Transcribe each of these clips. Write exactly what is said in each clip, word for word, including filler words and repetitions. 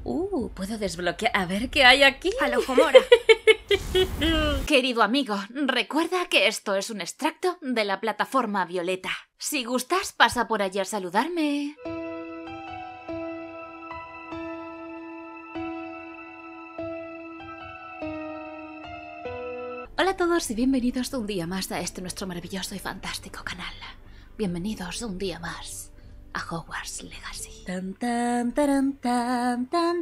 Uh, puedo desbloquear... A ver qué hay aquí. Alohomora. Querido amigo, recuerda que esto es un extracto de la plataforma Violeta. Si gustas, pasa por allí a saludarme. Hola a todos y bienvenidos un día más a este nuestro maravilloso y fantástico canal. Bienvenidos un día más a Hogwarts Legacy. Tan tan taran, tan tan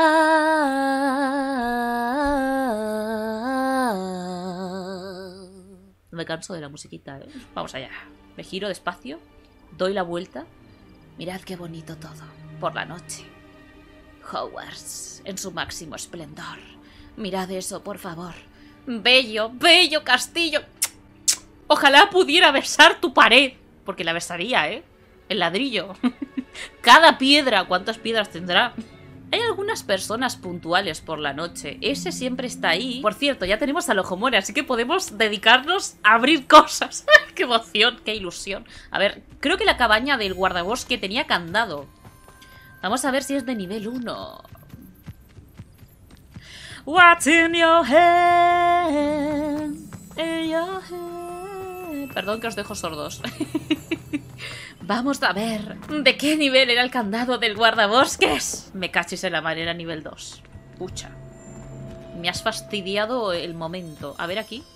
tan. Me canso de la musiquita, ¿eh? Vamos allá. Me giro despacio, doy la vuelta. Mirad qué bonito todo. Por la noche. Hogwarts en su máximo esplendor. Mirad eso, por favor. Bello, bello castillo. Ojalá pudiera besar tu pared. Porque la besaría, ¿eh? El ladrillo. Cada piedra, ¿cuántas piedras tendrá? Hay algunas personas puntuales por la noche. Ese siempre está ahí. Por cierto, ya tenemos a Alohomora, así que podemos dedicarnos a abrir cosas. ¡Qué emoción, qué ilusión! A ver, creo que la cabaña del guardabosque tenía candado. Vamos a ver si es de nivel uno. What's in your hand? In your hand. Perdón que os dejo sordos. Vamos a ver de qué nivel era el candado del guardabosques. Me cachis en la madera nivel dos. Pucha. Me has fastidiado el momento. A ver aquí.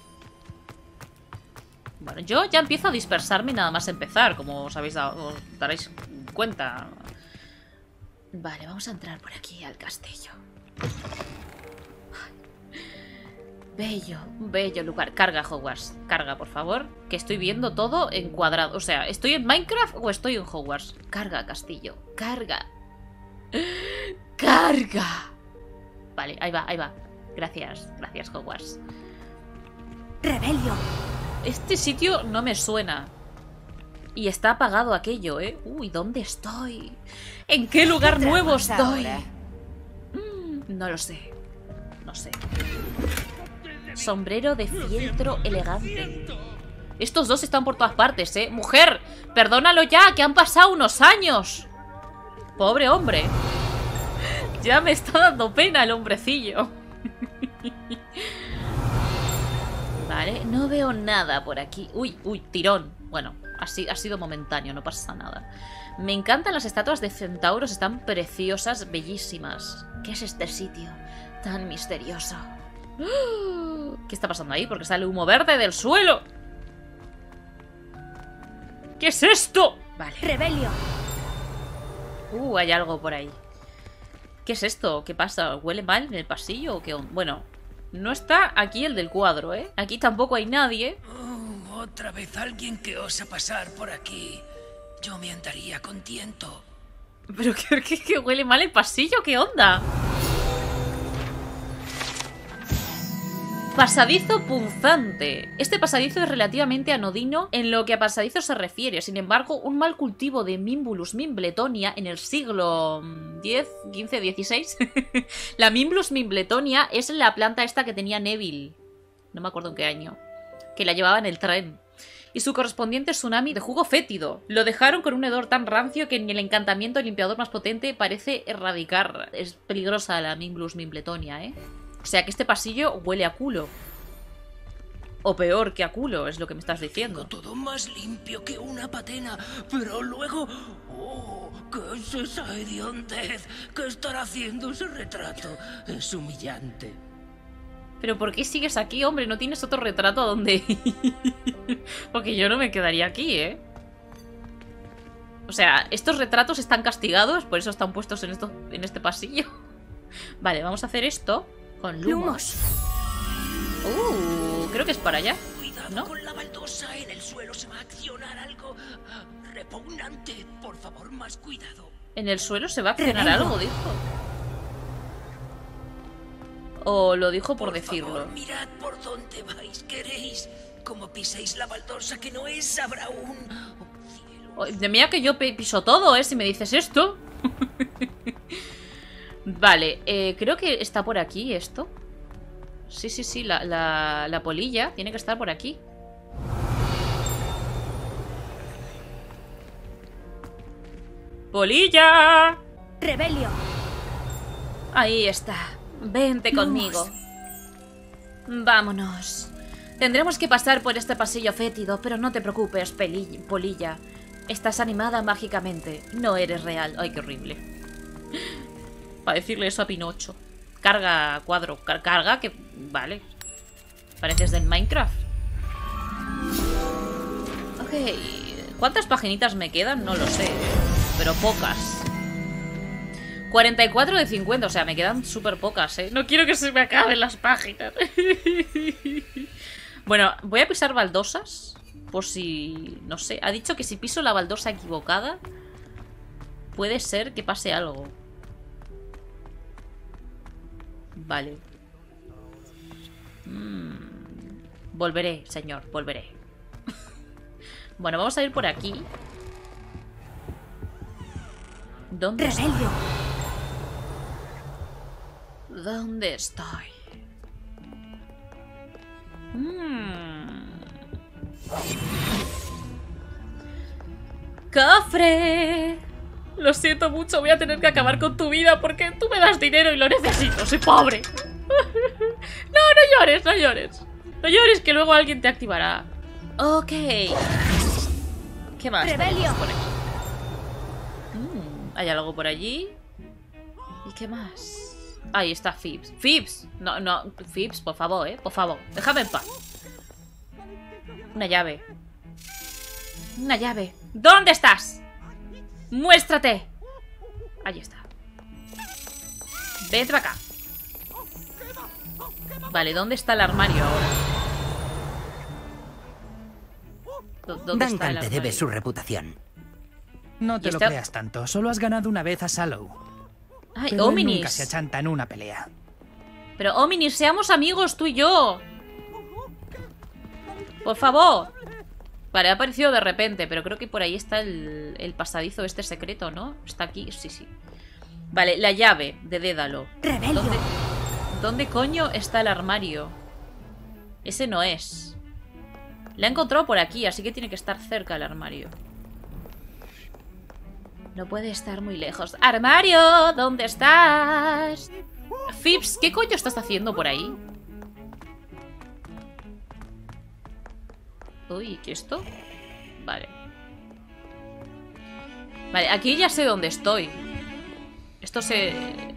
Bueno, yo ya empiezo a dispersarme nada más empezar, como os habéis dado, os daréis cuenta. Vale, vamos a entrar por aquí al castillo. Bello, bello lugar. Carga, Hogwarts. Carga, por favor. Que estoy viendo todo en cuadrado. O sea, ¿estoy en Minecraft o estoy en Hogwarts? Carga, castillo. Carga. ¡Carga! Vale, ahí va, ahí va. Gracias, gracias, Hogwarts. Rebelio. Este sitio no me suena. Y está apagado aquello, ¿eh? Uy, ¿dónde estoy? ¿En qué lugar ¿Qué nuevo tramas estoy? ahora? Mm, no lo sé. No sé. Sombrero de fieltro elegante. Estos dos están por todas partes, ¿eh? ¡Mujer! ¡Perdónalo ya! ¡Que han pasado unos años! Pobre hombre. Ya me está dando pena el hombrecillo. Vale, no veo nada por aquí. Uy, uy, tirón. Bueno, así, ha sido momentáneo, no pasa nada. Me encantan las estatuas de centauros, están preciosas, bellísimas. ¿Qué es este sitio tan misterioso? ¿Qué está pasando ahí? Porque sale humo verde del suelo. ¿Qué es esto? Vale. Rebelio. Uh, hay algo por ahí. ¿Qué es esto? ¿Qué pasa? ¿Huele mal en el pasillo o qué onda? Bueno, no está aquí el del cuadro, ¿eh? Aquí tampoco hay nadie. Oh, otra vez alguien que osa pasar por aquí. Yo me andaría contento. ¿Pero qué, qué, qué huele mal el pasillo? ¿Qué onda? Pasadizo punzante. Este pasadizo es relativamente anodino en lo que a pasadizo se refiere. Sin embargo, un mal cultivo de Mimbulus Mimbletonia en el siglo diez, quince, dieciséis. La Mimbulus Mimbletonia es la planta esta que tenía Neville. No me acuerdo en qué año. Que la llevaba en el tren. Y su correspondiente tsunami de jugo fétido. Lo dejaron con un hedor tan rancio que ni el encantamiento limpiador más potente parece erradicar. Es peligrosa la Mimbulus Mimbletonia, ¿eh? O sea que este pasillo huele a culo. O peor que a culo, es lo que me estás diciendo. Tengo todo más limpio que una patena, pero luego... Oh, ¿qué es esa hediondez? ¿Qué estará haciendo ese retrato? Es humillante. ¿Pero por qué sigues aquí, hombre? ¿No tienes otro retrato a donde ir? Porque yo no me quedaría aquí, ¿eh? O sea, estos retratos están castigados, por eso están puestos en, esto, en este pasillo. Vale, vamos a hacer esto con lumos. Uh, creo que es para allá. Cuidado, ¿no? Con la baldosa, en el suelo se va a accionar algo ah, repugnante. Por favor, más cuidado. En el suelo se va a accionar algo, dijo. O lo dijo por, por decirlo. Favor, mirad por dónde vais, queréis. Como piséis la baldosa, que no es, habrá un... Oh, de mía que yo piso todo, ¿eh? Si me dices esto. Vale, eh, creo que está por aquí esto. Sí, sí, sí, la, la, la polilla tiene que estar por aquí. ¡Polilla! Rebelio. Ahí está. Vente conmigo. Vámonos. Tendremos que pasar por este pasillo fétido, pero no te preocupes, Peli- Polilla. Estás animada mágicamente. No eres real. Ay, qué horrible. Para decirle eso a Pinocho. Carga cuadro. Car carga que... Vale. Pareces del Minecraft. Ok. ¿Cuántas paginitas me quedan? No lo sé. Pero pocas. cuarenta y cuatro de cincuenta. O sea, me quedan súper pocas, ¿eh? No quiero que se me acaben las páginas. Bueno, voy a pisar baldosas. Por si... No sé. Ha dicho que si piso la baldosa equivocada, puede ser que pase algo. Vale. Mm. Volveré, señor. Volveré. Bueno, vamos a ir por aquí. ¿Dónde estoy? Rebelio. ¿Dónde estoy? Mm. ¡Cofre! Lo siento mucho, voy a tener que acabar con tu vida porque tú me das dinero y lo necesito, soy pobre. No, no llores, no llores. No llores que luego alguien te activará. Ok. ¿Qué más? Rebelio. Por aquí? Mm, ¿hay algo por allí? ¿Y qué más? Ahí está Phoebs. ¡Phoebs! No, no, Phoebs, por favor, eh. Por favor, déjame en paz. Una llave. Una llave. ¿Dónde estás? ¡Muéstrate! Ahí está. Vete para acá. Vale, ¿dónde está el armario ahora? ¿Dónde está el Duncan te armario? debe su reputación. No te ¿Y lo este- creas tanto, solo has ganado una vez a Sallow. Ay, Pero él Ominis. nunca se achanta en una pelea. Pero Ominis, seamos amigos tú y yo. Por favor. Vale, ha aparecido de repente, pero creo que por ahí está el, el pasadizo este secreto, ¿no? Está aquí, sí, sí. Vale, la llave de Dédalo. Rebelio. ¿Dónde, ¿Dónde coño está el armario? Ese no es. La he encontrado por aquí, así que tiene que estar cerca el armario. No puede estar muy lejos. ¡Armario! ¿Dónde estás? Phoebs, ¿qué coño estás haciendo por ahí? Uy, ¿qué es esto? Vale. Vale, aquí ya sé dónde estoy. Esto se...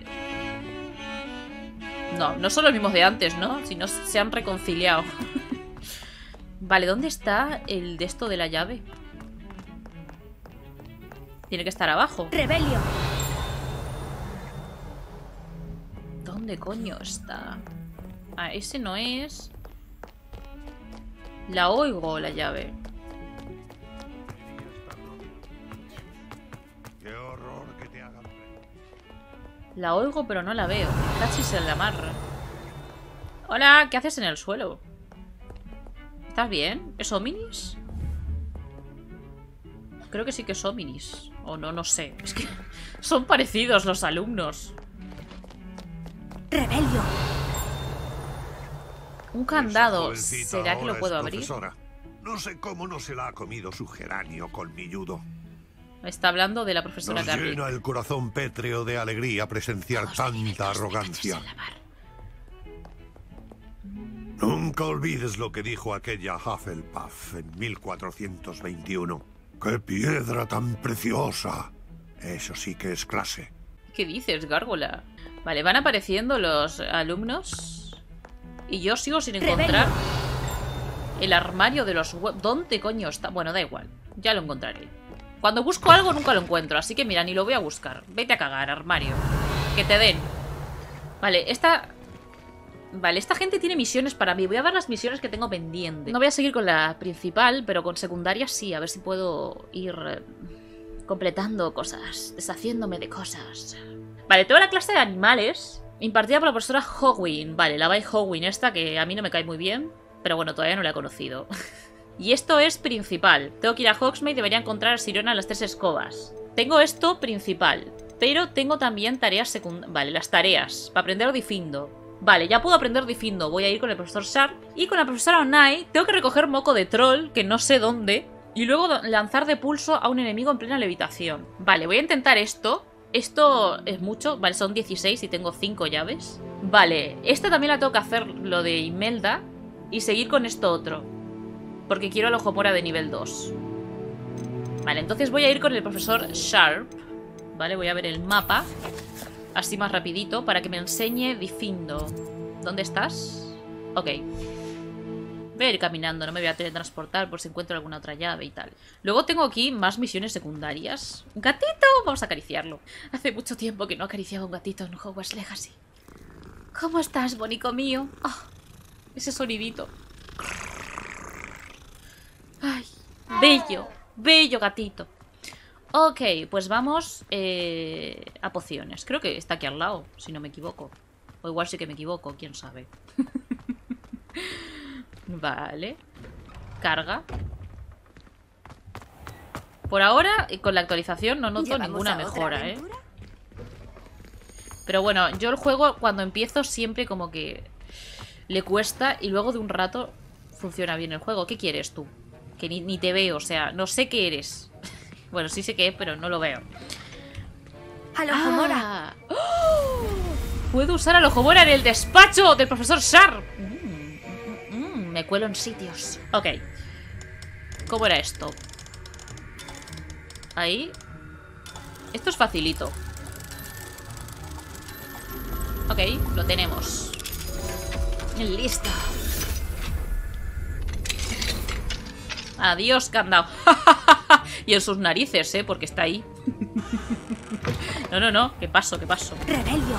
No, no son los mismos de antes, ¿no? Si no se han reconciliado. Vale, ¿dónde está el de esto de la llave? Tiene que estar abajo. Rebelio. ¿Dónde coño está? Ah, ese no es... La oigo, la llave. Qué horror que te hagan. La oigo, pero no la veo. Casi se la amarra. Hola, ¿qué haces en el suelo? ¿Estás bien? ¿Es Ominis? Creo que sí que es Ominis. O no, no sé. Es que son parecidos los alumnos. Rebelio. Un candado. Esa jovencita ¿Será que lo ahora puedo es abrir? profesora. No sé cómo no se la ha comido su geranio colmilludo. Está hablando de la profesora Nos Carly. llena el corazón pétreo de alegría presenciar Ojos tanta pequeñitos, arrogancia. déjatose lavar. Nunca olvides lo que dijo aquella Hufflepuff en mil cuatrocientos veintiuno. ¡Qué piedra tan preciosa! Eso sí que es clase. ¿Qué dices, gárgola? Vale, van apareciendo los alumnos. Y yo sigo sin encontrar el armario de los huevos. ¿Dónde coño está? Bueno, da igual. Ya lo encontraré. Cuando busco algo nunca lo encuentro. Así que mira, ni lo voy a buscar. Vete a cagar, armario. Que te den. Vale, esta... Vale, esta gente tiene misiones para mí. Voy a ver las misiones que tengo pendientes. No voy a seguir con la principal, pero con secundarias sí. A ver si puedo ir eh, completando cosas. Deshaciéndome de cosas. Vale, tengo la clase de animales impartida por la profesora Howin. Vale, la Bai Howin esta, que a mí no me cae muy bien. Pero bueno, todavía no la he conocido. Y esto es principal. Tengo que ir a Hogsmeade y debería encontrar a Sirona en las tres escobas. Tengo esto principal. Pero tengo también tareas secundarias. Vale, las tareas. Para aprender Difindo. Vale, ya puedo aprender Difindo. Voy a ir con el profesor Sharp. Y con la profesora Onai tengo que recoger moco de troll, que no sé dónde. Y luego lanzar de pulso a un enemigo en plena levitación. Vale, voy a intentar esto. Esto es mucho. Vale, son dieciséis y tengo cinco llaves. Vale, esta también la tengo que hacer, lo de Imelda. Y seguir con esto otro. Porque quiero al ojo mora de nivel dos. Vale, entonces voy a ir con el profesor Sharp. Vale, voy a ver el mapa. Así más rapidito, para que me enseñe Difindo. ¿Dónde estás? Ok. Voy a ir caminando, no me voy a teletransportar por si encuentro alguna otra llave y tal. Luego tengo aquí más misiones secundarias. ¡Un gatito! Vamos a acariciarlo. Hace mucho tiempo que no acariciaba un gatito en Hogwarts Legacy. ¿Cómo estás, bonico mío? Oh, ese sonidito. Ay, bello, bello gatito. Ok, pues vamos eh, a pociones. Creo que está aquí al lado, si no me equivoco. O igual sí que me equivoco, quién sabe. Vale. Carga. Por ahora, con la actualización no noto ninguna mejora, ¿eh? Pero bueno, yo el juego cuando empiezo siempre como que le cuesta y luego de un rato funciona bien el juego. ¿Qué quieres tú? Que ni, ni te veo, o sea, no sé qué eres. Bueno, sí sé qué es, pero no lo veo. ¡Al ojo mora! ¡Oh! Puedo usar al ojo mora en el despacho del profesor Sharp. Mm, mm, mm, me cuelo en sitios. Ok. ¿Cómo era esto? Ahí. Esto es facilito. Ok, lo tenemos. Listo. Adiós, candado. Y en sus narices, ¿eh? Porque está ahí. No, no, no. ¿Qué paso? ¿Qué paso? Rebelio.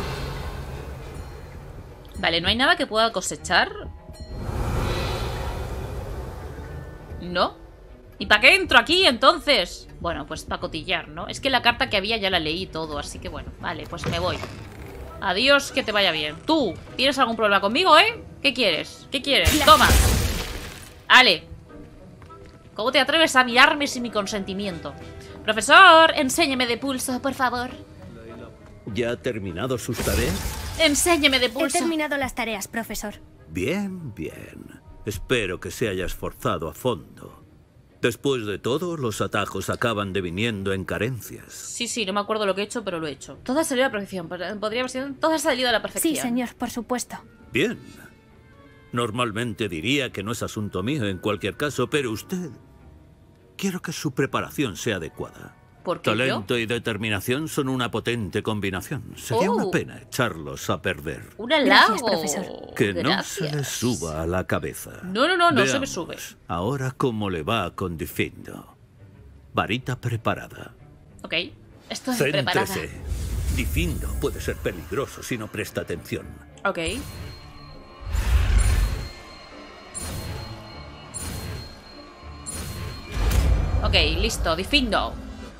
Vale, ¿no hay nada que pueda cosechar? ¿No? ¿Y para qué entro aquí, entonces? Bueno, pues para cotillar, ¿no? Es que la carta que había ya la leí todo, así que bueno. Vale, pues me voy. Adiós, que te vaya bien. Tú, ¿tienes algún problema conmigo, eh? ¿Qué quieres? ¿Qué quieres? Toma. Ale. ¿Cómo te atreves a mirarme sin mi consentimiento? Profesor, enséñeme de pulso, por favor. ¿Ya ha terminado sus tareas? Enséñeme de He pulso. terminado las tareas, profesor. Bien, bien. Espero que se haya esforzado a fondo. Después de todo, los atajos acaban deviniendo en carencias. Sí, sí, no me acuerdo lo que he hecho, pero lo he hecho. Todo ha salido a la perfección. Podría haber sido... Todo ha salido a la perfección. Sí, señor, por supuesto. Bien. Normalmente diría que no es asunto mío en cualquier caso, pero usted... Quiero que su preparación sea adecuada. ¿Por qué Talento yo? y determinación son una potente combinación. Sería Oh. una pena echarlos a perder. Un halago. Gracias, profesor. Que no Gracias. se le suba a la cabeza. No, no, no, no se me Veamos sube. Ahora cómo le va con Difindo. Varita preparada. Ok. Estoy preparada. Céntrese. Difindo puede ser peligroso si no presta atención. Ok. Ok, listo. Difindo.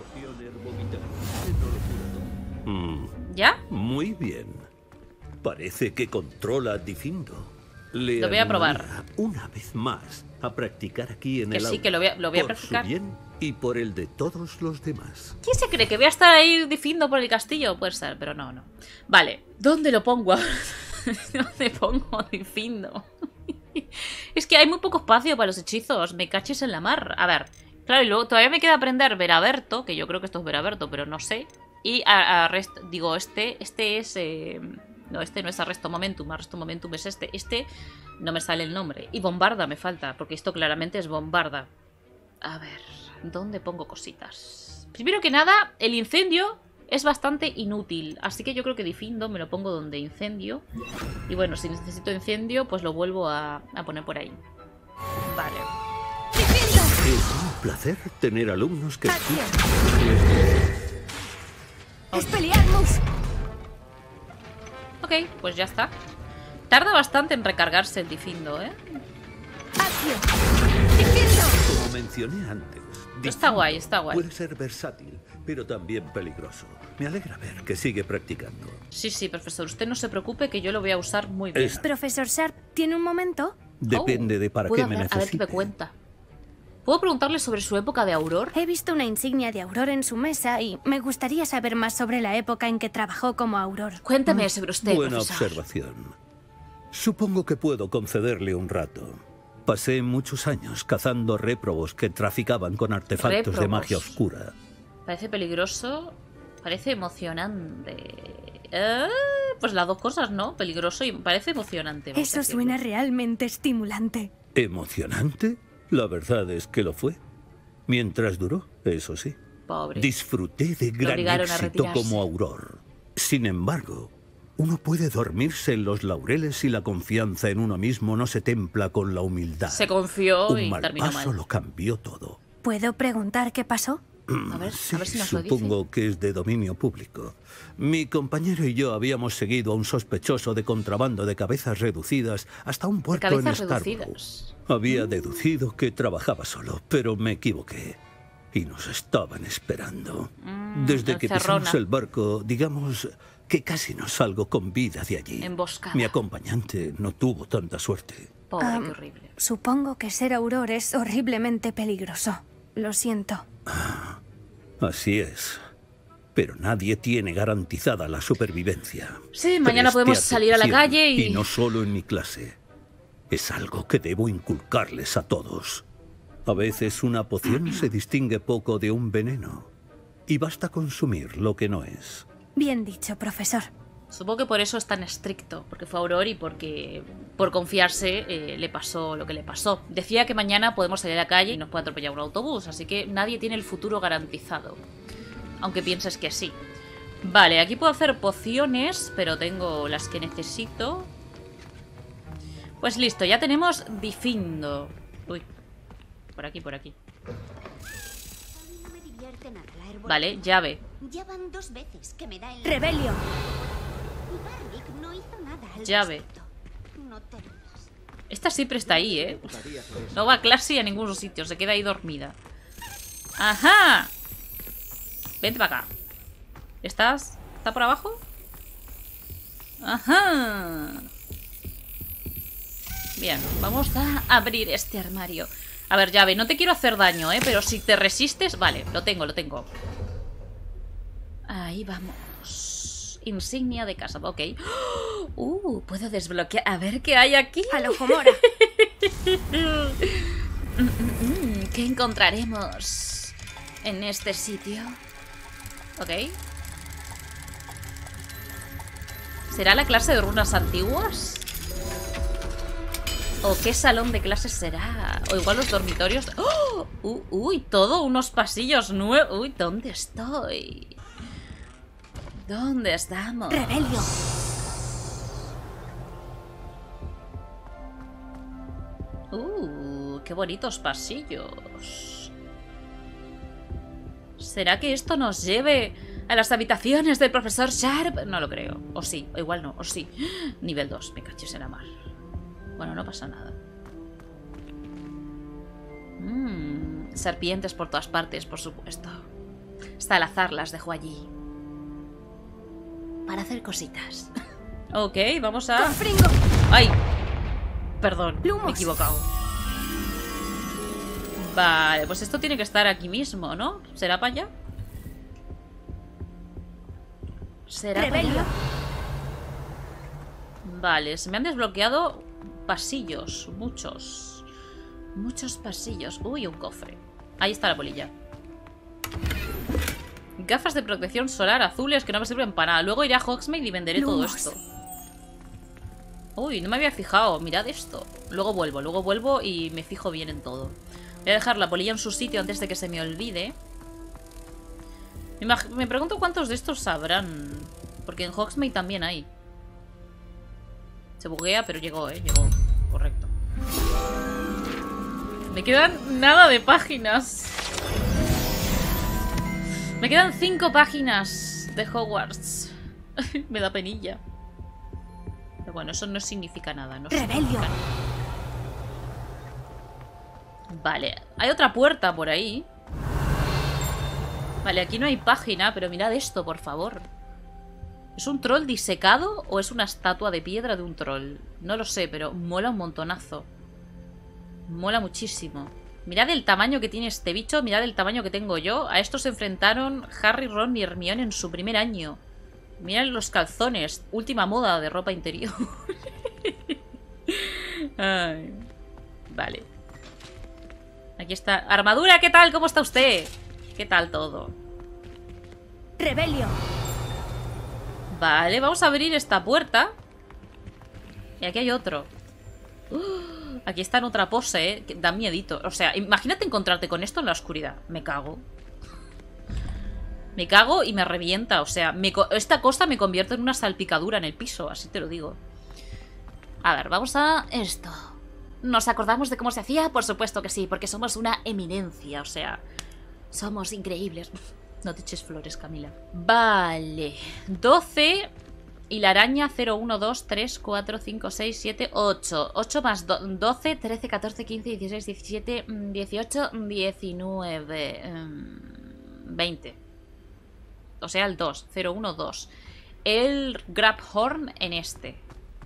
Mm, ¿Ya? muy bien. Parece que controla Difindo. Le Lo voy a probar. animaría una vez más a practicar aquí en Que el sí, aula. que lo voy a- lo voy a por practicar. su bien y por el de todos los demás. ¿Quién se cree que voy a estar ahí difindo por el castillo? Puede ser, pero no, no. Vale, ¿dónde lo pongo ahora? ¿Dónde pongo difindo? Es que hay muy poco espacio para los hechizos. Me caches en la mar. A ver, claro, y luego todavía me queda aprender Veraberto, que yo creo que esto es Veraberto, pero no sé. Y a, a rest, digo, este, este es... eh, no, este no es Arresto Momentum. Arresto Momentum es este. Este no me sale el nombre. Y Bombarda me falta, porque esto claramente es Bombarda. A ver, ¿dónde pongo cositas? Primero que nada, el incendio es bastante inútil. Así que yo creo que Difindo me lo pongo donde incendio. Y bueno, si necesito incendio, pues lo vuelvo a, a poner por ahí. Vale. Es un placer tener alumnos que escuchan. ¡Expelliarmus! Ok, pues ya está. Tarda bastante en recargarse el Difindo, ¿eh? ¡Accio! ¡Difindo! Como mencioné antes, Está Difindo guay, está guay. puede ser versátil, pero también peligroso. Me alegra ver que sigue practicando. Sí, sí, profesor. Usted no se preocupe que yo lo voy a usar muy bien. Es- Profesor Sharp, ¿tiene un momento? Depende Oh, de para ¿puedo qué me hablar? A ver qué necesite. me cuenta. ¿Puedo preguntarle sobre su época de Auror? He visto una insignia de Auror en su mesa y me gustaría saber más sobre la época en que trabajó como Auror. Cuéntame sobre usted, Buena profesor. observación. Supongo que puedo concederle un rato. Pasé muchos años cazando réprobos que traficaban con artefactos de Réprobos. magia oscura. Parece peligroso. Parece emocionante. Eh, pues las dos cosas, ¿no? Peligroso y parece emocionante. Eso suena realmente estimulante. ¿Emocionante? La verdad es que lo fue. Mientras duró, eso sí. Pobre. Disfruté de gran éxito como Auror. Sin embargo, uno puede dormirse en los laureles y la confianza en uno mismo no se templa con la humildad. Se confió Un y mal terminó paso mal. lo cambió todo. ¿Puedo preguntar qué pasó? A ver, Sí, a ver si nos lo dice. supongo que es de dominio público. Mi compañero y yo habíamos seguido a un sospechoso de contrabando de cabezas reducidas hasta un puerto en cabezas Scarborough. reducidas. Había deducido que trabajaba solo, pero me equivoqué. Y nos estaban esperando. Mm, Desde que encerrona. pisamos el barco, digamos que casi no salgo con vida de allí. Emboscada. Mi acompañante no tuvo tanta suerte. Pobre, Ah, qué horrible. Supongo que ser Auror es horriblemente peligroso. Lo siento. Así es. Pero nadie tiene garantizada la supervivencia. Sí, mañana Preste podemos salir a la atención, calle y... Y no solo en mi clase. Es algo que debo inculcarles a todos. A veces una poción se distingue poco de un veneno. Y basta consumir lo que no es. Bien dicho, profesor. Supongo que por eso es tan estricto, porque fue Auror y porque por confiarse eh, le pasó lo que le pasó. Decía que mañana podemos salir a la calle y nos puede atropellar un autobús, así que nadie tiene el futuro garantizado. Aunque pienses que sí. Vale, aquí puedo hacer pociones, pero tengo las que necesito. Pues listo, ya tenemos Difindo. Uy, por aquí, por aquí. No me divierte nada la herbolaricia. Vale, llave. Ya van dos veces que me da el... Rebelio. Y Barrick no hizo nada al Llave. respecto. No te rías. Esta siempre está ahí, ¿eh? No va a clase y a ningún sitio, se queda ahí dormida. ¡Ajá! Vente para acá. ¿Estás? ¿Está por abajo? ¡Ajá! Bien, vamos a abrir este armario. A ver, llave, no te quiero hacer daño, ¿eh? Pero si te resistes... Vale, lo tengo, lo tengo. Ahí vamos. Insignia de casa, ok. Uh, puedo desbloquear... A ver qué hay aquí. Al ojo mora. Mm, mm, mm, ¿Qué encontraremos en este sitio? Ok. ¿Será la clase de runas antiguas? ¿O qué salón de clases será? O igual los dormitorios... ¡Oh! Uh, ¡Uy! Todo unos pasillos nuevos. ¡Uy! ¿Dónde estoy? ¿Dónde estamos? Rebelio. ¡Uh! ¡Qué bonitos pasillos! ¿Será que esto nos lleve a las habitaciones del profesor Sharp? No lo creo. O sí, o igual no, o sí. Nivel dos, me cachis en la mar. Bueno, no pasa nada. Mm, serpientes por todas partes, por supuesto. Hasta al azar las dejo allí. Para hacer cositas. Ok, vamos a... Confringo. ¡Ay! Perdón, me he Lumos. equivocado. Vale, pues esto tiene que estar aquí mismo, ¿no? ¿Será para allá? ¿Será para Rebelio. allá? Vale, se me han desbloqueado pasillos, muchos. Muchos pasillos. Uy, un cofre. Ahí está la polilla. Gafas de protección solar azules que no me sirven para nada. Luego iré a Hogsmeade y venderé todo Lumos. esto. Uy, no me había fijado. Mirad esto. Luego vuelvo, luego vuelvo y me fijo bien en todo. Voy a dejar la polilla en su sitio antes de que se me olvide. Me, imag- me pregunto cuántos de estos sabrán. Porque en Hogsmeade también hay. Se buguea, pero llegó, ¿eh? Llegó. Correcto. Me quedan nada de páginas. Me quedan cinco páginas de Hogwarts. Me da penilla. Pero bueno, eso no significa nada. No Rebelio. significa nada. Vale, hay otra puerta por ahí. Vale, aquí no hay página, pero mirad esto, por favor. ¿Es un troll disecado o es una estatua de piedra de un troll? No lo sé, pero mola un montonazo. Mola muchísimo. Mirad el tamaño que tiene este bicho, mirad el tamaño que tengo yo. A esto se enfrentaron Harry, Ron y Hermione en su primer año. Mirad los calzones, última moda de ropa interior. Ay. Vale. Aquí está. Armadura, ¿qué tal? ¿Cómo está usted? ¿Qué tal todo? Rebelio. Vale, vamos a abrir esta puerta. Y aquí hay otro. Uh, aquí está en otra pose, ¿eh? Que da miedito. O sea, imagínate encontrarte con esto en la oscuridad. Me cago. Me cago y me revienta. O sea, me esta cosa me convierte en una salpicadura en el piso. Así te lo digo. A ver, vamos a esto. ¿Nos acordamos de cómo se hacía? Por supuesto que sí, porque somos una eminencia. O sea, somos increíbles. No te eches flores, Camila. Vale. doce... Y la araña cero, uno, dos, tres, cuatro, cinco, seis, siete, ocho. ocho más doce, trece, catorce, quince, dieciséis, diecisiete, dieciocho, diecinueve, veinte. O sea, el dos. cero, uno, dos. El Grabhorn en este.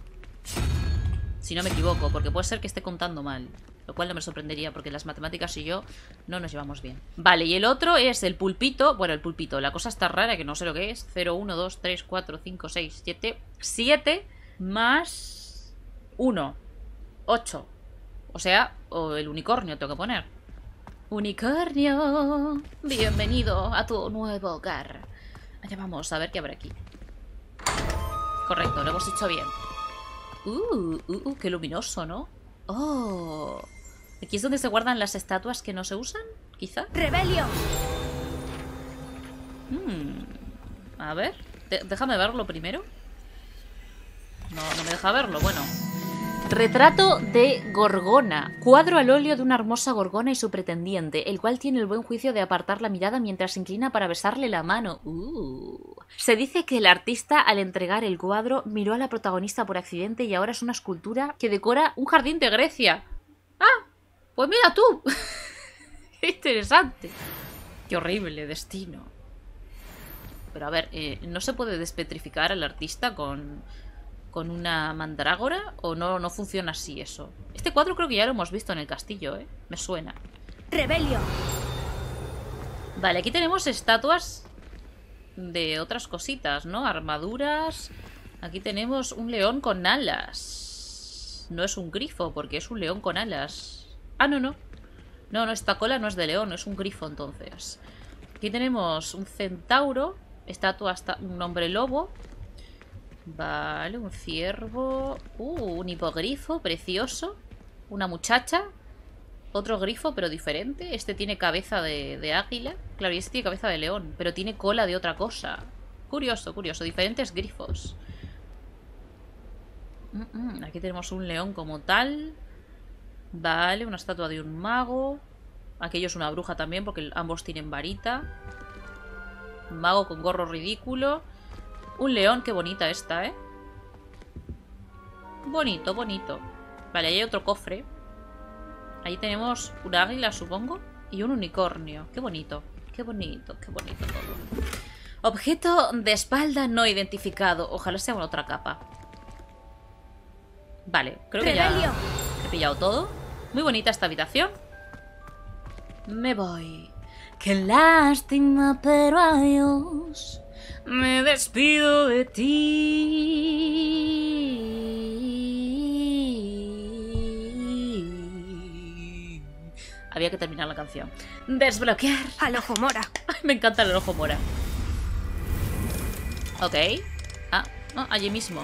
Si no me equivoco, porque puede ser que esté contando mal. Lo cual no me sorprendería, porque las matemáticas y yo no nos llevamos bien. Vale, y el otro es el pulpito. Bueno, el pulpito, la cosa está rara, que no sé lo que es. cero, uno, dos, tres, cuatro, cinco, seis, siete. siete más uno. ocho. O sea, o el unicornio tengo que poner. Unicornio, bienvenido a tu nuevo hogar. Allá vamos, a ver qué habrá aquí. Correcto, lo hemos hecho bien. Uh, uh, uh, qué luminoso, ¿no? Oh... ¿Aquí es donde se guardan las estatuas que no se usan? ¿Quizá? ¡Rebelio! Hmm, a ver, de déjame verlo primero. No, no me deja verlo, bueno. Retrato de Gorgona. Cuadro al óleo de una hermosa Gorgona y su pretendiente, el cual tiene el buen juicio de apartar la mirada mientras se inclina para besarle la mano. Uh. Se dice que el artista, al entregar el cuadro, miró a la protagonista por accidente y ahora es una escultura que decora un jardín de Grecia. ¡Ah! Pues mira tú. Qué interesante. Qué horrible destino. Pero a ver, eh, ¿no se puede despetrificar al artista con, con una mandrágora? ¿O no, no funciona así eso? Este cuadro creo que ya lo hemos visto en el castillo, ¿eh? Me suena. ¡Rebelio! Vale, aquí tenemos estatuas de otras cositas, ¿no? Armaduras. Aquí tenemos un león con alas. No es un grifo, porque es un león con alas. Ah, no, no. No, no, esta cola no es de león, es un grifo entonces. Aquí tenemos un centauro. Estatua hasta un hombre lobo. Vale, un ciervo. Uh, un hipogrifo, precioso. Una muchacha. Otro grifo, pero diferente. Este tiene cabeza de, de águila. Claro, y este tiene cabeza de león, pero tiene cola de otra cosa. Curioso, curioso. Diferentes grifos. Mm -mm. Aquí tenemos un león como tal. Vale, una estatua de un mago. Aquello es una bruja también, porque ambos tienen varita. Un mago con gorro ridículo. Un león, qué bonita esta, ¿eh? Bonito, bonito. Vale, ahí hay otro cofre. Ahí tenemos un águila, supongo. Y un unicornio. Qué bonito, qué bonito, qué bonito todo. Objeto de espalda no identificado. Ojalá sea una otra capa. Vale, creo que ya he pillado todo. Muy bonita esta habitación. Me voy. Qué lástima, pero adiós. Me despido de ti. Había que terminar la canción. Desbloquear. Al ojo mora. Ay, me encanta el ojo mora. Ok. Ah, no, allí mismo.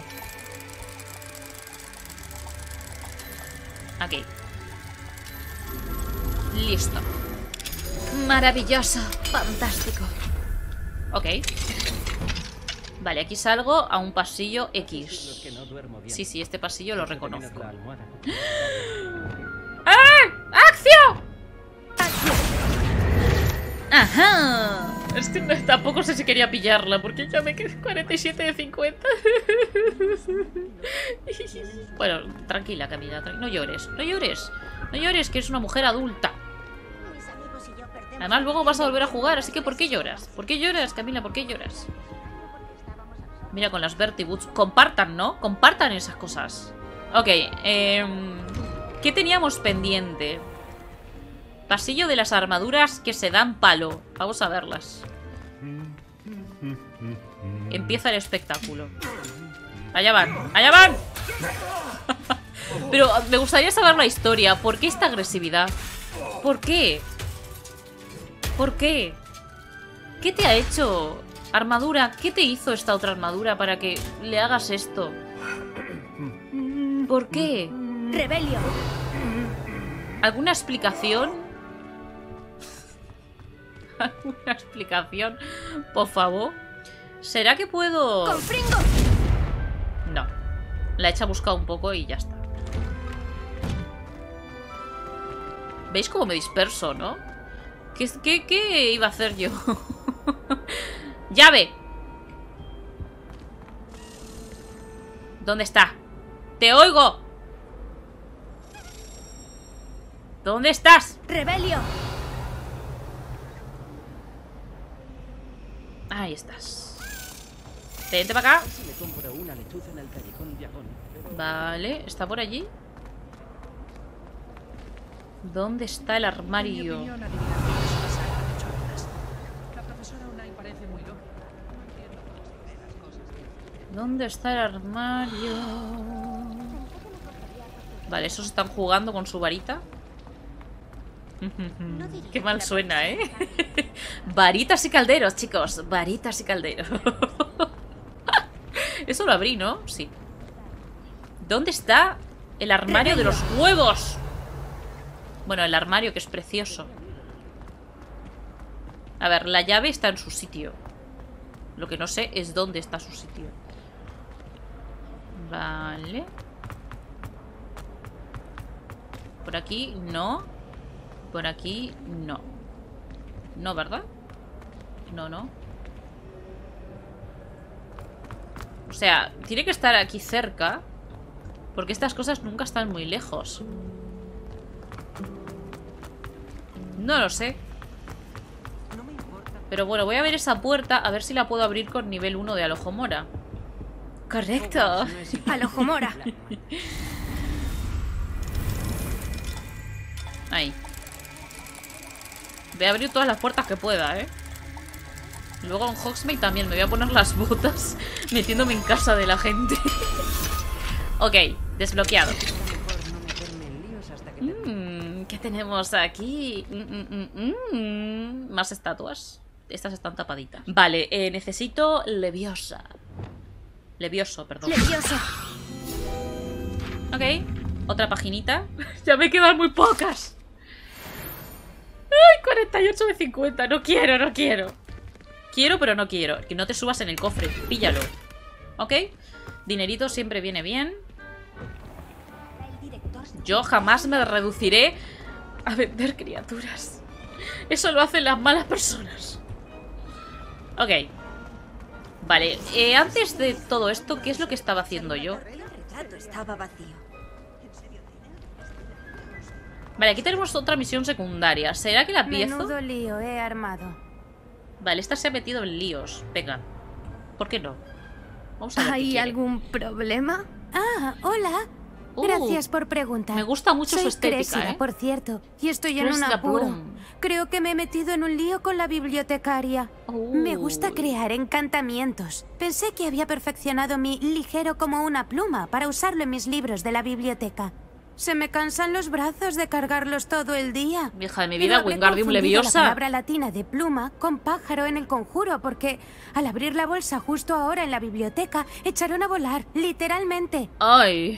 Aquí. Listo. Maravilloso. Fantástico. Ok. Vale, aquí salgo a un pasillo X. Sí, sí, este pasillo lo reconozco. ¡Ah! ¡Acción! ¡Ajá! Es que no, tampoco sé si quería pillarla, porque ya me quedé cuarenta y siete de cincuenta. Bueno, tranquila, Camila. Tra no llores, no llores. No llores, que eres una mujer adulta. Además, luego vas a volver a jugar, así que ¿por qué lloras? ¿Por qué lloras, Camila? ¿Por qué lloras? Mira, con las Vertiboots. Compartan, ¿no? Compartan esas cosas. Ok, eh, ¿qué teníamos pendiente? Pasillo de las armaduras que se dan palo. Vamos a verlas. Empieza el espectáculo. Allá van, allá van. Pero me gustaría saber la historia. ¿Por qué esta agresividad? ¿Por qué? ¿Por qué? ¿Qué te ha hecho Armadura. ¿Qué te hizo esta otra armadura para que le hagas esto? ¿Por qué? Rebelio. ¿Alguna explicación? ¿Alguna explicación? Por favor. ¿Será que puedo...? ¡Confringo! No. La he hecho a buscar un poco y ya está. ¿Veis cómo me disperso, no? ¿Qué, qué, qué iba a hacer yo? ¡Llave! ¿Dónde está? ¡Te oigo! ¿Dónde estás? ¡Rebelio! Ahí estás. Vente para acá. Vale, ¿está por allí? ¿Dónde está el armario? ¿Dónde está el armario? Vale, esos están jugando con su varita. Qué mal suena, ¿eh? Varitas y calderos, chicos. Varitas y calderos. Eso lo abrí, ¿no? Sí. ¿Dónde está el armario de los huevos? Bueno, el armario, que es precioso. A ver, la llave está en su sitio. Lo que no sé es dónde está su sitio. Vale. Por aquí, no. Por aquí, no. No, ¿verdad? No, no. O sea, tiene que estar aquí cerca, porque estas cosas nunca están muy lejos. No lo sé. Pero bueno, voy a ver esa puerta, a ver si la puedo abrir con nivel uno de Alohomora. Correcto. Alohomora. Ahí. Voy a abrir todas las puertas que pueda, ¿eh? Luego en Hogsmeade también me voy a poner las botas metiéndome en casa de la gente. Ok, desbloqueado. Mm, ¿qué tenemos aquí? Mm, mm, mm, mm. Más estatuas. Estas están tapaditas. Vale, eh, necesito Leviosa. Levioso, perdón. Levioso. Ok, otra paginita. Ya me quedan muy pocas. Ay, cuarenta y ocho de cincuenta. No quiero, no quiero. Quiero, pero no quiero. Que no te subas en el cofre. Píllalo. Ok. Dinerito siempre viene bien. Yo jamás me reduciré a vender criaturas. Eso lo hacen las malas personas. Ok. Vale, eh, antes de todo esto, ¿qué es lo que estaba haciendo yo? Estaba vacío. Vale, aquí tenemos otra misión secundaria. ¿Será que la empiezo? Menudo lío he armado. Vale, esta se ha metido en líos. Venga. ¿Por qué no? Vamos a ver qué ¿Hay quiere. algún problema? Ah, hola. Uh, Gracias por preguntar. Me gusta mucho Soy su estética, Cressida, ¿eh? por cierto, y estoy en un Cressida apuro. Bloom. Creo que me he metido en un lío con la bibliotecaria. Me gusta Uy. crear encantamientos. Pensé que había perfeccionado mi ligero como una pluma para usarlo en mis libros de la biblioteca. Se me cansan los brazos de cargarlos todo el día. Vieja de mi Pero vida, habré Wingardium confundido Leviosa. la palabra latina de pluma con pájaro en el conjuro, porque al abrir la bolsa justo ahora en la biblioteca, echaron a volar, literalmente. Ay.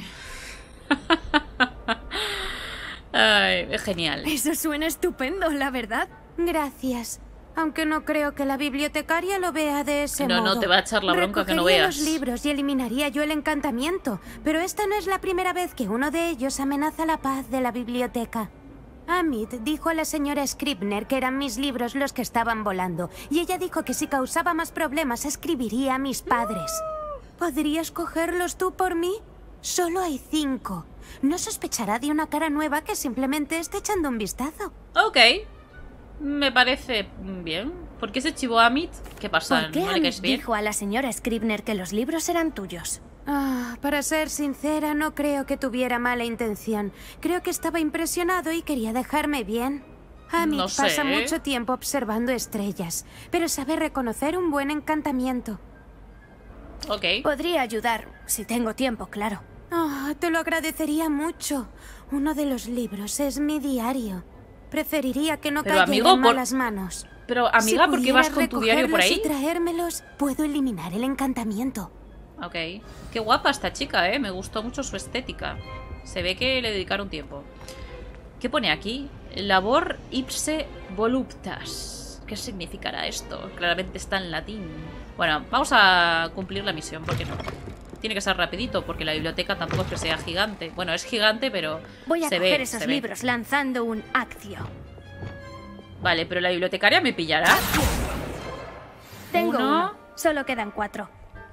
Ay, es genial. Eso suena estupendo, la verdad. Gracias. Aunque no creo que la bibliotecaria lo vea de ese No, modo. no, te va a echar la bronca que no Recogería veas. los libros y eliminaría yo el encantamiento, pero esta no es la primera vez que uno de ellos amenaza la paz de la biblioteca. Amit dijo a la señora Scribner que eran mis libros los que estaban volando, y ella dijo que si causaba más problemas escribiría a mis padres. ¿Podrías cogerlos tú por mí? Solo hay cinco. No sospechará de una cara nueva que simplemente esté echando un vistazo. Ok. Me parece bien. ¿Por qué se chivó a Amit? ¿Qué pasa? ¿Por qué ¿No le Amit caes bien? dijo a la señora Scribner que los libros eran tuyos? Ah, para ser sincera, no creo que tuviera mala intención. Creo que estaba impresionado y quería dejarme bien. Amit No sé, pasa ¿eh? mucho tiempo observando estrellas, pero sabe reconocer un buen encantamiento. Ok. Podría ayudar, si tengo tiempo, claro. Ah, te lo agradecería mucho. Uno de los libros es mi diario. Preferiría que no Pero, cayera amigo, en por- malas manos. Pero, amiga, si ¿por qué vas con tu diario por ahí? Si traérmelos, puedo eliminar el encantamiento. Ok. Qué guapa esta chica, ¿eh? Me gustó mucho su estética. Se ve que le dedicaron tiempo. ¿Qué pone aquí? Labor ipse voluptas. ¿Qué significará esto? Claramente está en latín. Bueno, vamos a cumplir la misión, ¿por qué no? Tiene que ser rapidito, porque la biblioteca tampoco es que sea gigante. Bueno, es gigante, pero Voy a se coger ve, esos se ve. libros lanzando un accio. Vale, pero la bibliotecaria me pillará. Tengo Uno. uno. Solo quedan cuatro.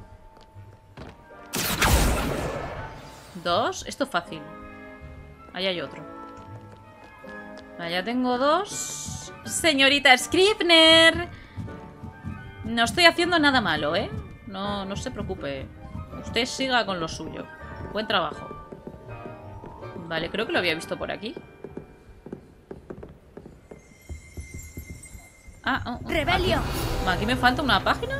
Dos. Esto es fácil. Ahí hay otro. Vale, ya tengo dos. Señorita Scribner. No estoy haciendo nada malo, ¿eh? No, no se preocupe. Usted siga con lo suyo. Buen trabajo. Vale, creo que lo había visto por aquí. Ah, oh, oh, ¡Rebelio! aquí. Aquí me falta una página.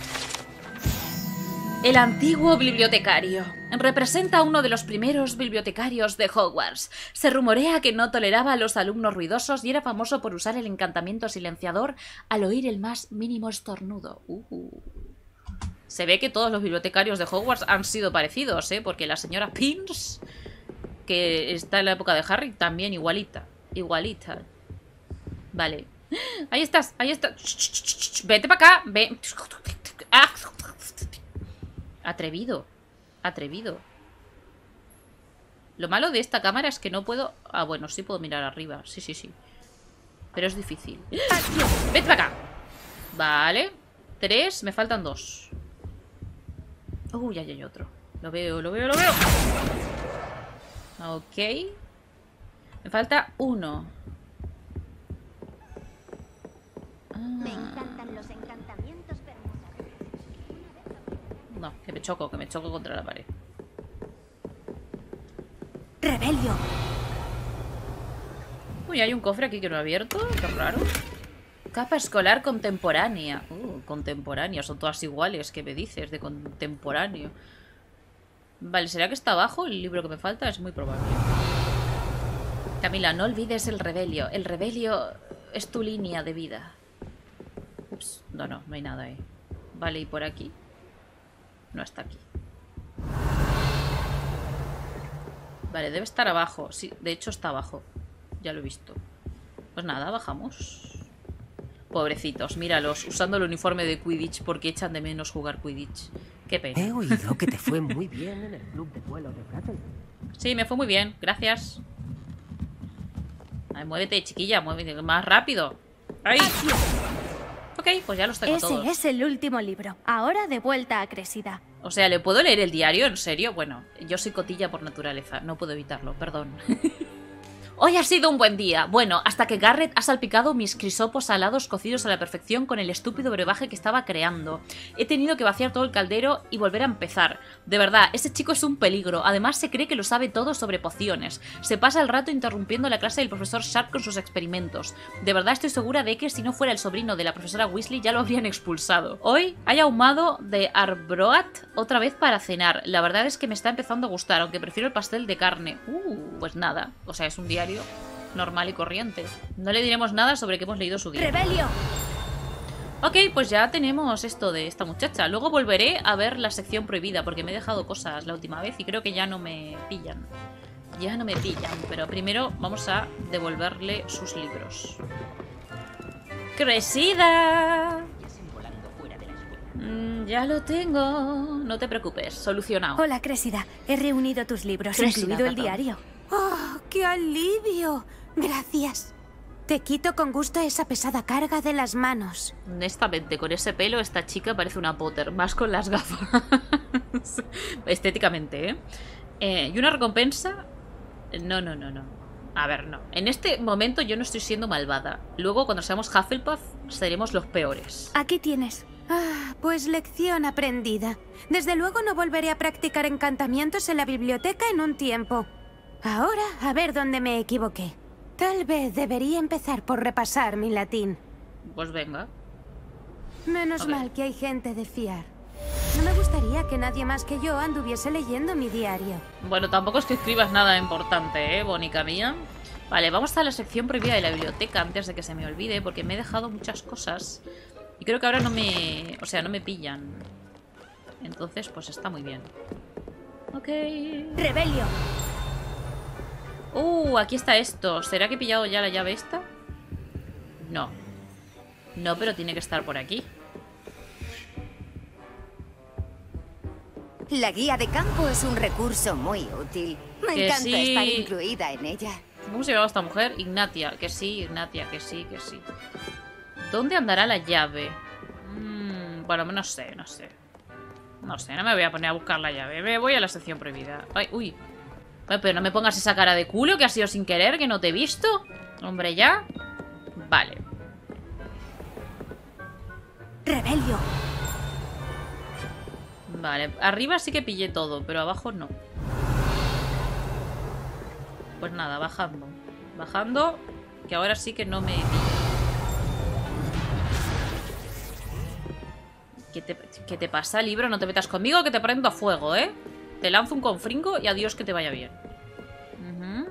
El antiguo bibliotecario. Representa a uno de los primeros bibliotecarios de Hogwarts. Se rumorea que no toleraba a los alumnos ruidosos y era famoso por usar el encantamiento silenciador al oír el más mínimo estornudo. Uh. Se ve que todos los bibliotecarios de Hogwarts han sido parecidos, ¿eh? Porque la señora Pins, que está en la época de Harry, también igualita. Igualita. Vale. Ahí estás, ahí estás. Vete para acá. Ve. Ah. Atrevido. Atrevido. Lo malo de esta cámara es que no puedo... Ah, bueno, sí puedo mirar arriba. Sí, sí, sí. Pero es difícil. Vete para acá. Vale. Tres. Me faltan dos. Uy, ya hay otro. Lo veo, lo veo, lo veo. Ok. Me falta uno. Me encantan los encantamientos, pero muchas veces. No, que me choco, que me choco contra la pared. ¡Rebelio! Uy, hay un cofre aquí que no he abierto. Qué raro. Capa escolar contemporánea. Uh, contemporánea. Son todas iguales. ¿Qué me dices de contemporáneo? Vale, ¿será que está abajo el libro que me falta? Es muy probable. Camila, no olvides el rebelio. El rebelio es tu línea de vida. Ups, no, no, no hay nada ahí. Vale, ¿y por aquí? No está aquí. Vale, debe estar abajo. Sí, de hecho está abajo. Ya lo he visto. Pues nada, bajamos. Pobrecitos, míralos, usando el uniforme de Quidditch porque echan de menos jugar Quidditch. Qué pena. He oído que te fue muy bien en el club de vuelo de Brattle. Sí, me fue muy bien, gracias. Ay, muévete, chiquilla, muévete más rápido. ¡Ahí! Ok, pues ya los tengo Ese todos. es el último libro. Ahora de vuelta a Cressida. O sea, ¿le puedo leer el diario? ¿En serio? Bueno, yo soy cotilla por naturaleza. No puedo evitarlo, perdón. Hoy ha sido un buen día. Bueno, hasta que Garrett ha salpicado mis crisopos salados cocidos a la perfección con el estúpido brebaje que estaba creando. He tenido que vaciar todo el caldero y volver a empezar. De verdad, ese chico es un peligro. Además, se cree que lo sabe todo sobre pociones. Se pasa el rato interrumpiendo la clase del profesor Sharp con sus experimentos. De verdad estoy segura de que si no fuera el sobrino de la profesora Weasley ya lo habrían expulsado. Hoy hay ahumado de Arbroath otra vez para cenar. La verdad es que me está empezando a gustar, aunque prefiero el pastel de carne. Uh, pues nada. O sea, es un diario normal y corriente. No le diremos nada sobre que hemos leído su diario. ¡Rebelio! Ok, pues ya tenemos esto de esta muchacha. Luego volveré a ver la sección prohibida porque me he dejado cosas la última vez y creo que ya no me pillan. Ya no me pillan, pero primero vamos a devolverle sus libros. ¡Cressida! Mm, ya lo tengo. No te preocupes, solucionado. Hola, Cressida. He reunido tus libros, Cressida, incluido el perdón. diario. ¡Oh, qué alivio! Gracias. Te quito con gusto esa pesada carga de las manos. Honestamente, con ese pelo esta chica parece una Potter, más con las gafas. Estéticamente, ¿eh? ¿eh? ¿Y una recompensa? No, no, no, no. A ver, no. En este momento yo no estoy siendo malvada. Luego, cuando seamos Hufflepuff, seremos los peores. Aquí tienes. Ah, pues lección aprendida. Desde luego no volveré a practicar encantamientos en la biblioteca en un tiempo. Ahora, a ver dónde me equivoqué. Tal vez debería empezar por repasar mi latín. Pues venga. Menos Ok. mal que hay gente de fiar. No me gustaría que nadie más que yo anduviese leyendo mi diario. Bueno, tampoco es que escribas nada importante, ¿eh, bonica mía? Vale, vamos a la sección prohibida de la biblioteca antes de que se me olvide, porque me he dejado muchas cosas. Y creo que ahora no me... O sea, no me pillan. Entonces, pues está muy bien. Ok. Rebelio. Uh, aquí está esto. ¿Será que he pillado ya la llave esta? No. No, pero tiene que estar por aquí. La guía de campo es un recurso muy útil. Me Que encanta sí. estar incluida en ella. ¿Cómo se llama esta mujer? Ignatia. Que sí, Ignatia, que sí, que sí. ¿Dónde andará la llave? Mm, bueno, no sé, no sé. No sé, no me voy a poner a buscar la llave. Me voy a la sección prohibida. Ay, uy. Ay, pero no me pongas esa cara de culo que ha sido sin querer, que no te he visto. Hombre, ya. Vale. Rebelio. Vale, arriba sí que pillé todo, pero abajo no. Pues nada, bajando. Bajando, que ahora sí que no me pillo. ¿Qué te, ¿Qué te pasa, libro? No te metas conmigo, que te prendo a fuego, ¿eh? Te lanzo un confringo y adiós, que te vaya bien. Uh-huh.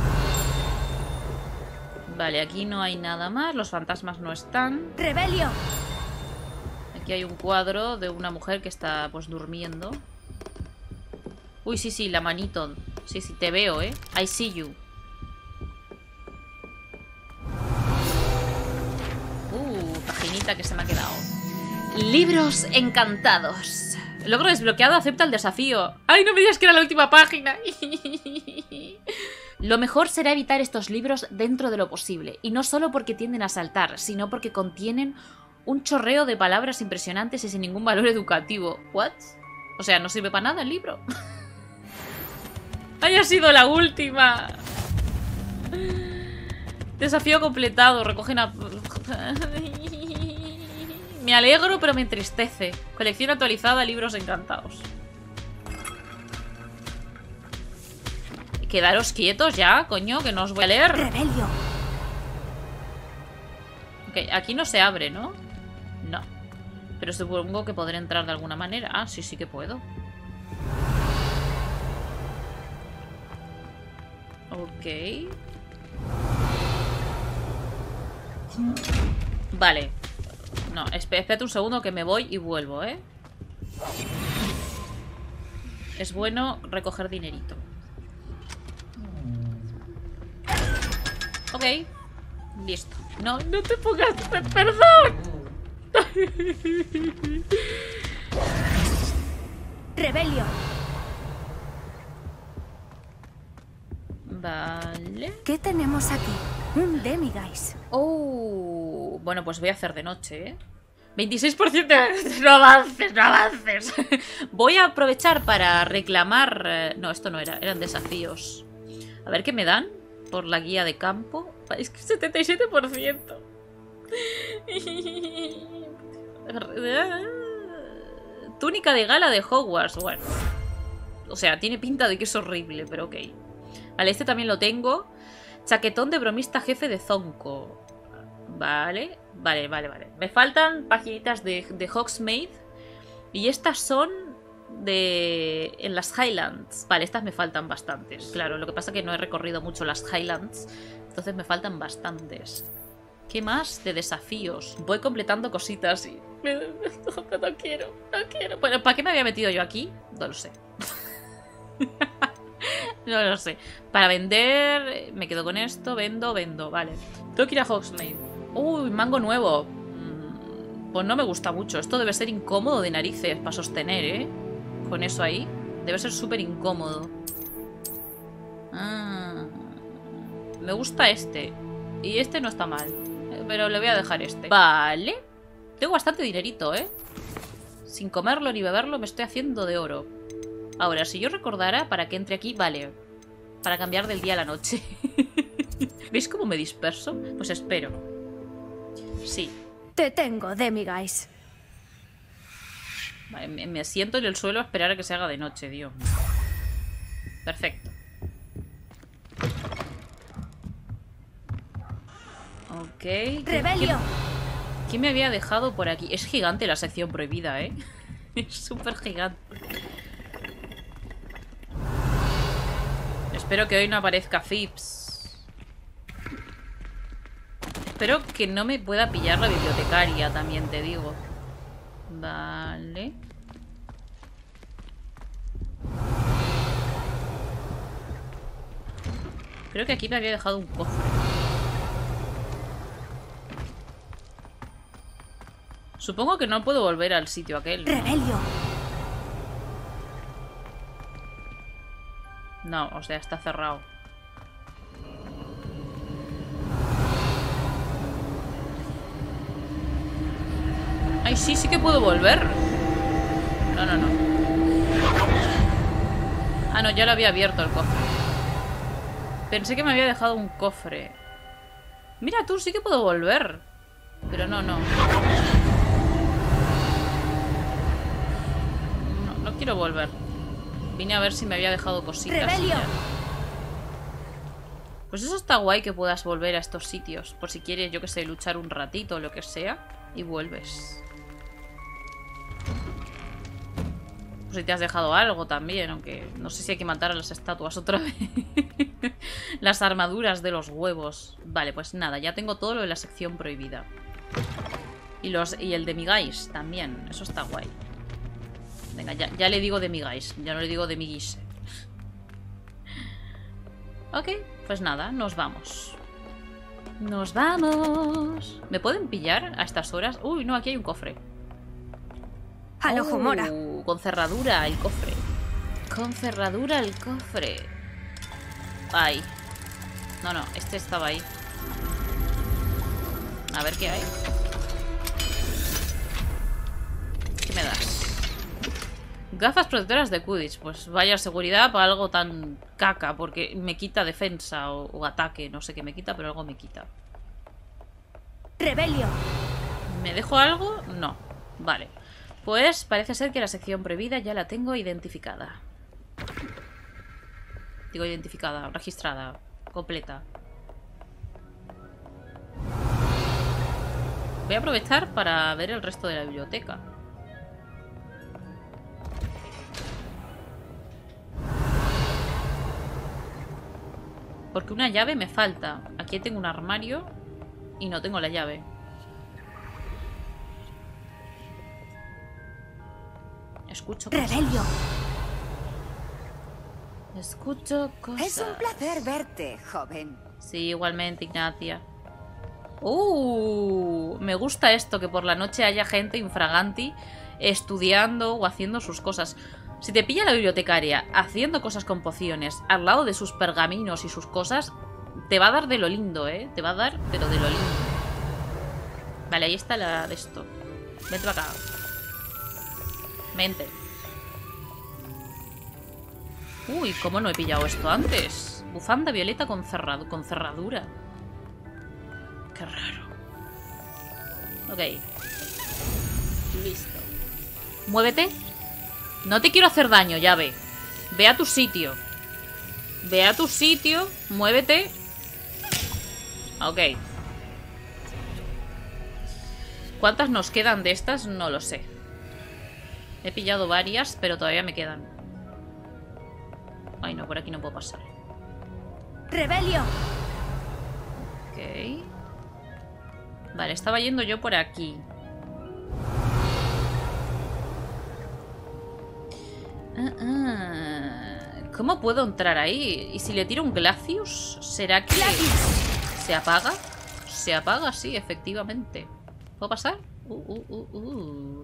Vale, aquí no hay nada más. Los fantasmas no están. Rebelio. Aquí hay un cuadro de una mujer que está, pues, durmiendo. Uy, sí, sí, la manito. Sí, sí, te veo, ¿eh? I see you. Uh, paginita que se me ha quedado. Libros encantados. Logro desbloqueado, acepta el desafío. ¡Ay, no me digas que era la última página! Lo mejor será evitar estos libros dentro de lo posible. Y no solo porque tienden a saltar, sino porque contienen un chorreo de palabras impresionantes y sin ningún valor educativo. ¿What? O sea, no sirve para nada el libro. ¡Haya sido la última! Desafío completado. Recogen a... Me alegro, pero me entristece. Colección actualizada, libros encantados. Quedaros quietos ya, coño, que no os voy a leer. Rebelio. Ok, aquí no se abre, ¿no? No. Pero supongo que podré entrar de alguna manera. Ah, sí, sí que puedo. Ok. Vale. No, espérate un segundo que me voy y vuelvo, ¿eh? Es bueno recoger dinerito. Ok. Listo. No, no te pongas... ¡Perdón! Rebelio. Vale. ¿Qué tenemos aquí? Un demiguise. Oh, bueno, pues voy a hacer de noche, ¿eh? veintiséis por ciento. No avances, no avances. Voy a aprovechar para reclamar... eh, No, esto no era, eran desafíos. A ver qué me dan por la guía de campo. Es que setenta y siete por ciento. Túnica de gala de Hogwarts. Bueno, o sea, tiene pinta de que es horrible, pero ok. Vale, este también lo tengo. Chaquetón de bromista jefe de Zonko. Vale, vale, vale, vale. Me faltan paginitas de, de Hogsmeade. Y estas son de... en las Highlands. Vale, estas me faltan bastantes. Claro, lo que pasa es que no he recorrido mucho las Highlands. Entonces me faltan bastantes. ¿Qué más? De desafíos. Voy completando cositas y... No, no quiero, no quiero. Bueno, ¿para qué me había metido yo aquí? No lo sé. No lo sé. Para vender... Me quedo con esto. Vendo, vendo. Vale. Tengo que ir a Hogsmeade. Uy, mango nuevo. Pues no me gusta mucho. Esto debe ser incómodo de narices para sostener, ¿eh? Con eso ahí. Debe ser súper incómodo. Ah. Me gusta este. Y este no está mal. Pero le voy a dejar este. Vale. Tengo bastante dinerito, ¿eh? Sin comerlo ni beberlo me estoy haciendo de oro. Ahora, si yo recordara para que entre aquí... Vale. Para cambiar del día a la noche. ¿Veis cómo me disperso? Pues espero. Sí. Te tengo, demiguise. Vale, me, me siento en el suelo a esperar a que se haga de noche, Dios. Perfecto. Ok. Rebelio. ¿Quién, ¿Quién me había dejado por aquí? Es gigante la sección prohibida, ¿eh? Es súper gigante. Espero que hoy no aparezca Phipps. Espero que no me pueda pillar la bibliotecaria, también te digo. Vale. Creo que aquí me había dejado un cofre. Supongo que no puedo volver al sitio aquel, ¿no? Rebelio. No, o sea, está cerrado. Ay, sí, sí que puedo volver. No, no, no. Ah, no, ya lo había abierto el cofre. Pensé que me había dejado un cofre. Mira tú, sí que puedo volver. Pero no, no. No, no quiero volver. Vine a ver si me había dejado cositas. ¡Rebelio! Pues eso está guay, que puedas volver a estos sitios. Por si quieres, yo que sé, luchar un ratito o lo que sea. Y vuelves. Pues si te has dejado algo también, aunque no sé si hay que matar a las estatuas otra vez. Las armaduras de los huevos. Vale, pues nada, ya tengo todo lo de la sección prohibida. Y, los, y el de mi guys también, eso está guay. Venga, ya, ya le digo de mi guys, ya no le digo de mi guise. Ok, pues nada, nos vamos. Nos vamos. ¿Me pueden pillar a estas horas? Uy, no, aquí hay un cofre. Al ojo mora. Oh, con cerradura el cofre. Con cerradura el cofre. Ay. No, no, este estaba ahí. A ver qué hay. ¿Qué me das? Gafas protectoras de Quidditch. Pues vaya seguridad para algo tan caca. Porque me quita defensa o, o ataque. No sé qué me quita, pero algo me quita. Rebelio. ¿Me dejo algo? No. Vale. Pues parece ser que la sección prohibida ya la tengo identificada. Digo identificada, registrada, completa. Voy a aprovechar para ver el resto de la biblioteca. Porque una llave me falta. Aquí tengo un armario y no tengo la llave. Escucho cosas. Rebelio. Escucho cosas. Es un placer verte, joven. Sí, igualmente, Ignatia. Uh, me gusta esto, que por la noche haya gente infraganti estudiando o haciendo sus cosas. Si te pilla la bibliotecaria haciendo cosas con pociones al lado de sus pergaminos y sus cosas, te va a dar de lo lindo, ¿eh? Te va a dar, pero de lo lindo. Vale, ahí está la de esto. Vente para acá. Mente. Uy, ¿cómo no he pillado esto antes? Bufanda violeta con, cerrado, con cerradura. Qué raro. Ok. Listo. Muévete. No te quiero hacer daño, ya ve. Ve a tu sitio. Ve a tu sitio. Muévete. Ok. ¿Cuántas nos quedan de estas? No lo sé. He pillado varias, pero todavía me quedan. Ay, no, por aquí no puedo pasar. ¡Rebelio! Ok. Vale, estaba yendo yo por aquí. Ah, ah. ¿Cómo puedo entrar ahí? ¿Y si le tiro un Glacius? ¿Será que se apaga? Se apaga, sí, efectivamente. ¿Puedo pasar? Uh, uh, uh, uh.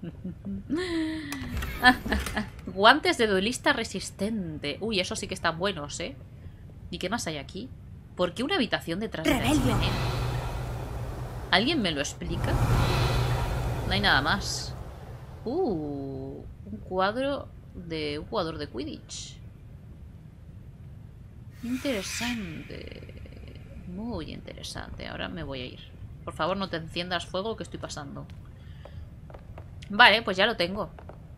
Guantes de duelista resistente. Uy, esos sí que están buenos, ¿eh? ¿Y qué más hay aquí? ¿Por qué una habitación detrás de la chimenea? ¿Alguien me lo explica? No hay nada más. Uh, un cuadro de un jugador de Quidditch. Interesante. Muy interesante. Ahora me voy a ir. Por favor, no te enciendas fuego, que estoy pasando. Vale, pues ya lo tengo.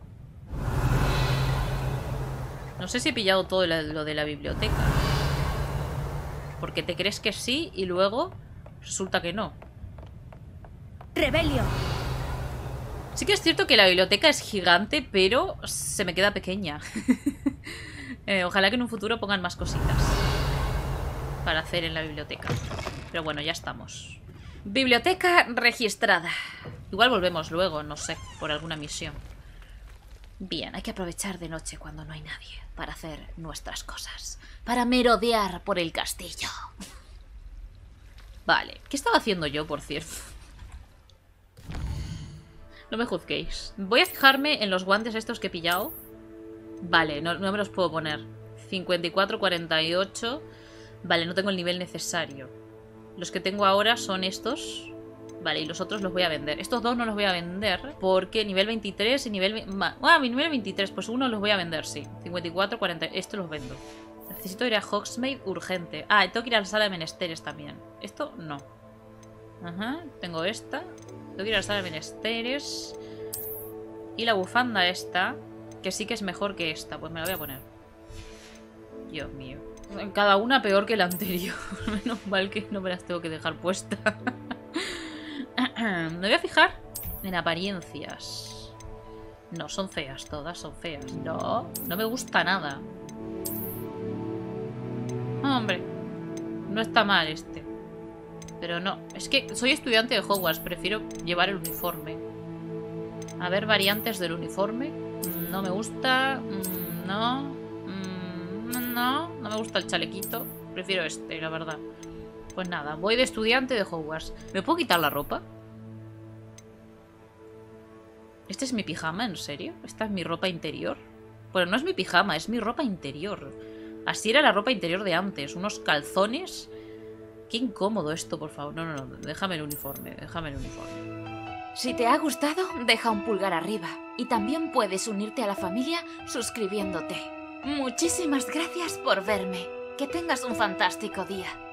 No sé si he pillado todo lo de la biblioteca. Porque te crees que sí y luego resulta que no. ¡Rebelio! Sí que es cierto que la biblioteca es gigante, pero se me queda pequeña. eh, ojalá que en un futuro pongan más cositas para hacer en la biblioteca. Pero bueno, ya estamos. Biblioteca registrada. Igual volvemos luego, no sé, por alguna misión. Bien, hay que aprovechar de noche cuando no hay nadie para hacer nuestras cosas. Para merodear por el castillo. Vale, ¿qué estaba haciendo yo, por cierto? No me juzguéis. Voy a fijarme en los guantes estos que he pillado. Vale, no, no me los puedo poner. cincuenta y cuatro, cuarenta y ocho. Vale, no tengo el nivel necesario. Los que tengo ahora son estos. Vale, y los otros los voy a vender. Estos dos no los voy a vender porque nivel veintitrés y nivel... Ah, mi nivel veintitrés, pues uno los voy a vender, sí. cincuenta y cuatro, cuarenta... Estos los vendo. Necesito ir a Hogsmeade urgente. Ah, tengo que ir a la sala de menesteres también. Esto no. Ajá, tengo esta. Tengo que ir a la sala de menesteres. Y la bufanda esta, que sí que es mejor que esta. Pues me la voy a poner. Dios mío. Cada una peor que la anterior. Menos mal que no me las tengo que dejar puestas. Me voy a fijar en apariencias. No, son feas todas, son feas. No, no me gusta nada. Hombre, no está mal este. Pero no, es que soy estudiante de Hogwarts. Prefiero llevar el uniforme. A ver, variantes del uniforme. No me gusta. No. No, no me gusta el chalequito. Prefiero este, la verdad. Pues nada, voy de estudiante de Hogwarts. ¿Me puedo quitar la ropa? ¿Este es mi pijama? ¿En serio? ¿Esta es mi ropa interior? Bueno, no es mi pijama, es mi ropa interior. Así era la ropa interior de antes. Unos calzones. Qué incómodo esto, por favor. No, no, no. Déjame el uniforme. Déjame el uniforme. Si te ha gustado, deja un pulgar arriba. Y también puedes unirte a la familia suscribiéndote. Muchísimas gracias por verme. Que tengas un fantástico día.